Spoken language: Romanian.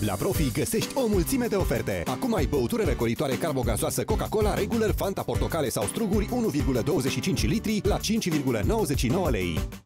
La Profi găsești o mulțime de oferte. Acum ai băutură răcoritoare carbogazoasă Coca-Cola regular, Fanta portocale sau struguri 1,25 litri la 5,99 lei.